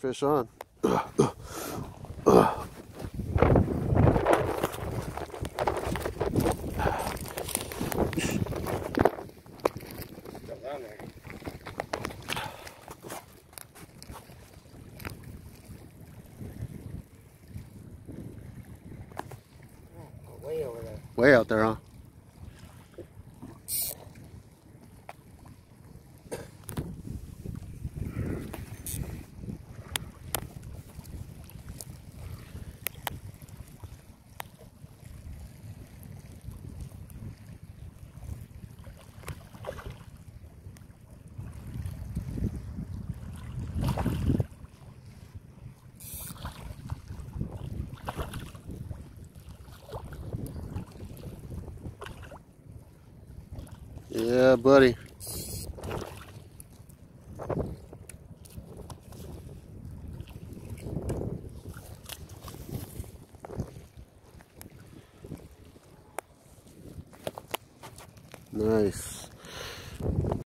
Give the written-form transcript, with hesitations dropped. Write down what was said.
fish on. Way over there. Way out there, huh? Yeah, buddy. Nice.